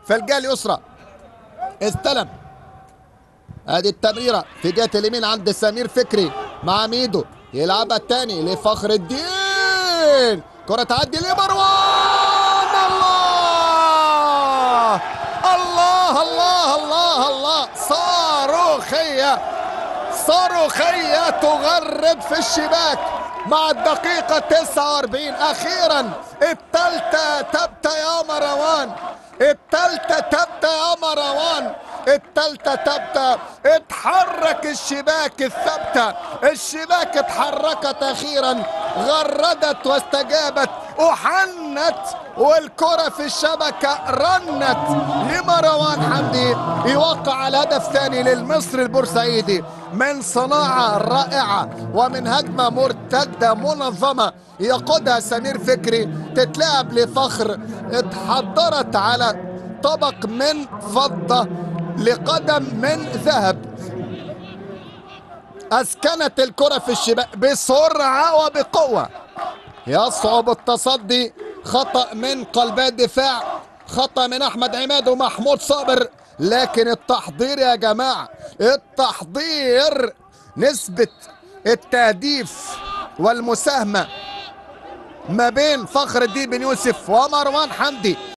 في الجهه اليسرى، استلم. ادي التمريره في جهه اليمين عند سمير فكري مع ميدو، يلعبها الثاني لفخر الدين، كره تعدي لمروان. الله الله الله الله الله، صاروخيه صاروخيه تغرد في الشباك مع الدقيقه 49. اخيرا الثالثه تبت يا مروان، الثالثه تبت يا مروان، الثالثه تبت. اتحرك الشباك الثابته، الشباك اتحركت اخيرا، غردت واستجابت وحنت، والكره في الشبكه رنت لمروان حمدي، يوقع الهدف الثاني للمصري البورسعيدي من صناعه رائعه ومن هجمه مرتده منظمه يقودها سمير فكري، تتلعب لفخر، اتحضرت على طبق من فضه لقدم من ذهب، اسكنت الكره في الشباك بسرعه وبقوه، يصعب التصدي. خطأ من قلبي الدفاع، خطأ من احمد عماد ومحمود صابر، لكن التحضير يا جماعه، التحضير، نسبه التهديف والمساهمه ما بين فخر الدين بن يوسف ومروان حمدي